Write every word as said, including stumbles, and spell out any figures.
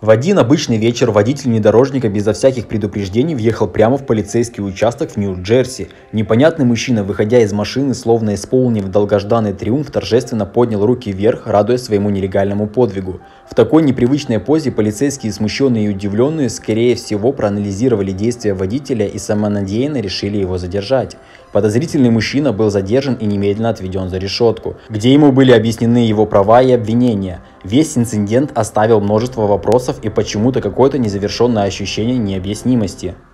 В один обычный вечер водитель внедорожника безо всяких предупреждений въехал прямо в полицейский участок в Нью-Джерси. Непонятный мужчина, выходя из машины, словно исполнив долгожданный триумф, торжественно поднял руки вверх, радуясь своему нелегальному подвигу. В такой непривычной позе полицейские, смущенные и удивленные, скорее всего, проанализировали действия водителя и самонадеянно решили его задержать. Подозрительный мужчина был задержан и немедленно отведен за решетку, где ему были объяснены его права и обвинения. Весь инцидент оставил множество вопросов и почему-то какое-то незавершенное ощущение необъяснимости.